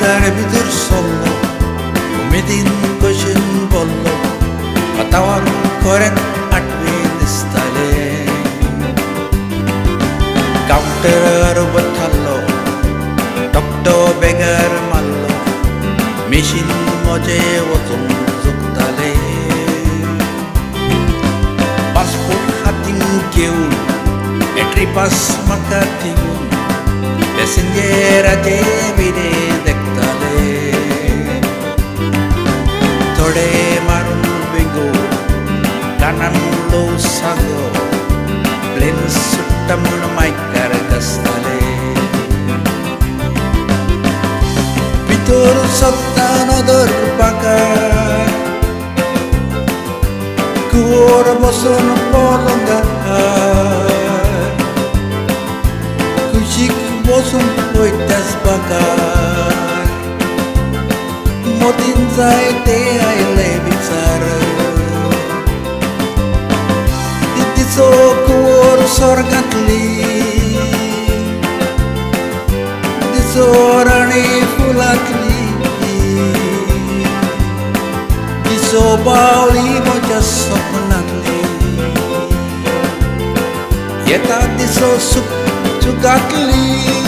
Maikar bidur solo Umidin koshin bollo Patawar koren atwin style Counter bathallo Doctor beggar mallo Machine moje wotun zuktale Passport hatin keu Entry pass makatingun Passenger aje bide dektale Thode marun bingo Kanan lo sago Plane suttam maikar gastale Bitur sotta nodor pakar Kuor boson polongar Kushik boson poitas bakar Motin zaite ay lebitsar Ditiso kuor sorgatli Disorani fulatli Diso bauli mojas sopnatli Yeta diso sup Chugatli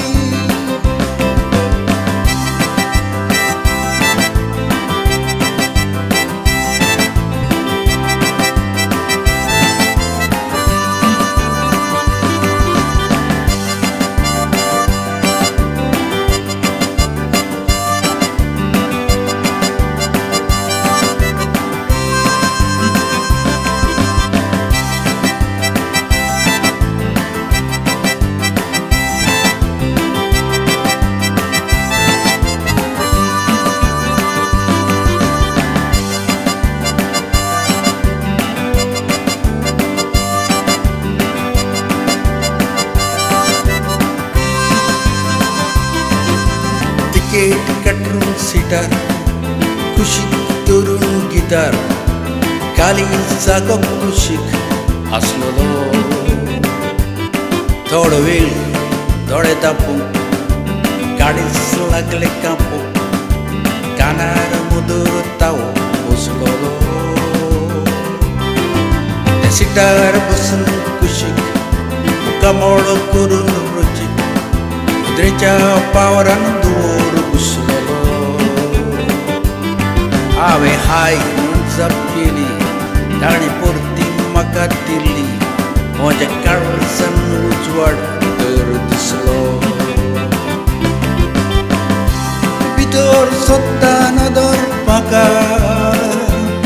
Katrun sitar, kushik turun gitar, kali zagok kushik aslolo. Thode wheel, thode tapu, gadis lagle kapu, kanar mudur tau uslolo. Sitar busan kushik, kamor kurun rujik, udrecha pawaran dur uslolo. Ave hai zapili, tani purti makatili, moja karsan ujwad terdislo. Bitor sotta nador pakar,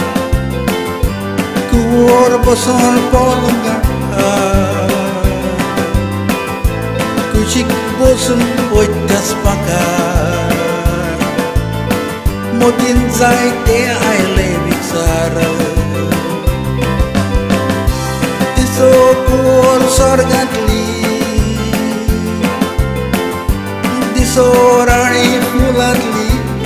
kuor boson polongar, kushik boson poitas pakar. Motin zaite ay lebitsar Diso kuor sorgatli Diso rani fulatli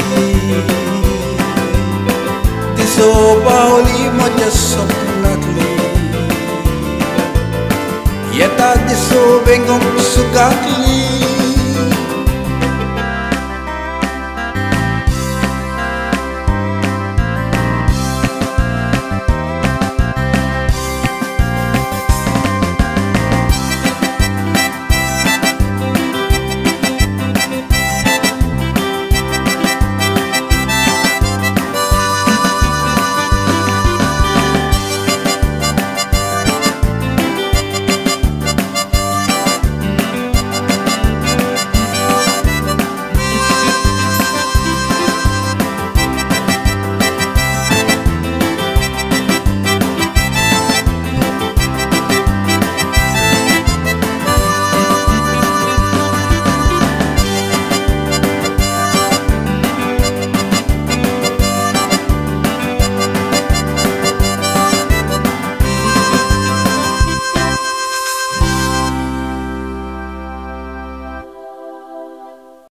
Diso bauli mojas sopnatli Yeta diso bengong sugatli